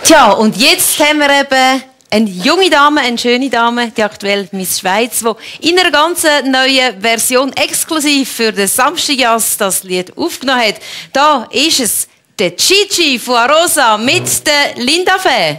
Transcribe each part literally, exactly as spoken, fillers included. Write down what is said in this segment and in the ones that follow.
Tja, und jetzt haben wir eben eine junge Dame, eine schöne Dame, die aktuell Miss Schweiz, die in einer ganz neuen Version exklusiv für den Samstagjazz das Lied aufgenommen hat. Da ist es der Gigi von Arosa mit der Linda Fee.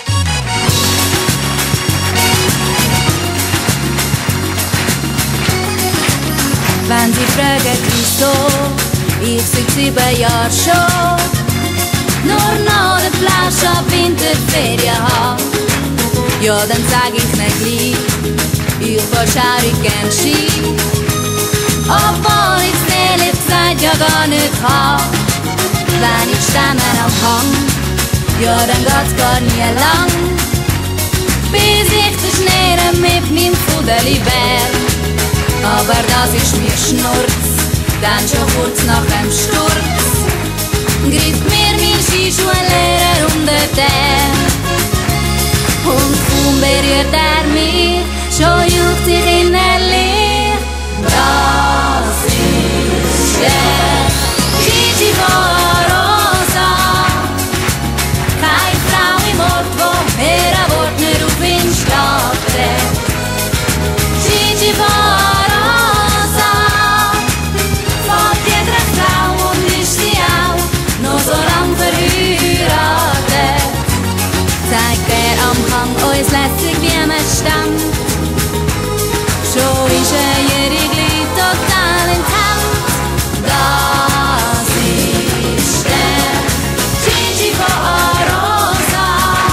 Wenn sie fragen, wieso, ich seit sieben Jahren schon nur noch eine Flasche ab Winterferien habe, ja, dann sag ich mir gleich, ich fahr schaurig gern Ski, obwohl ich's ehrlich gesagt ja gar nicht hab. Wenn ich Stämme am Hang, ja, dann geht's gar nie lang, bis ich den Schnee mit meinem Fudeli wär. Aber das ist mir Schnurz, dann schon kurz nach dem Sturz greift mir mein Skischuhlehrer unter den. Und kaum berührt er mich, schon juckt sich innerlich. Das ist der Gigi von Arosa, keine Frau im Ort, wo er ein Wort nicht auf ihn schlägt. Gigi von uns lässig wie man stammt. Schon ist ein Jährigli total in Hand. Das ist der Gigi von Arosa.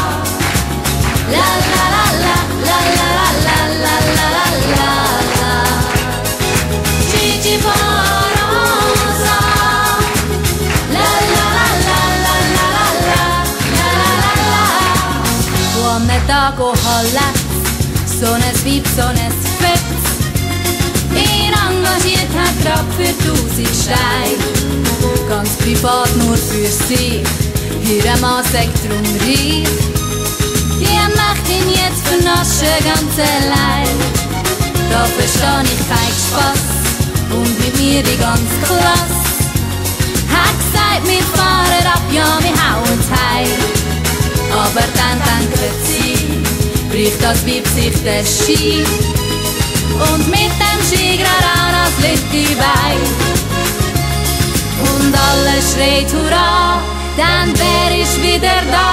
La la la la la la la la la la la. Gigi von Arosa. La la la la la la la la la la. Am Tag hat so ein Weib, so ein Fett, ihn engagiert hat grad für tausend Steine, ganz privat nur für sie, ihr Mann sagt drum reich, die macht ihn jetzt vernaschen ganz allein. Da versteh ich keinen Spass und mit mir die ganze Klasse hat gesagt, wir fahren ab, ja, wir hauen's heim. Aber dann denken sie, bricht das Weib sich den Ski und mit dem Ski grad auch das linke Bein. Und alle schreit Hurra, denn wer ist wieder da?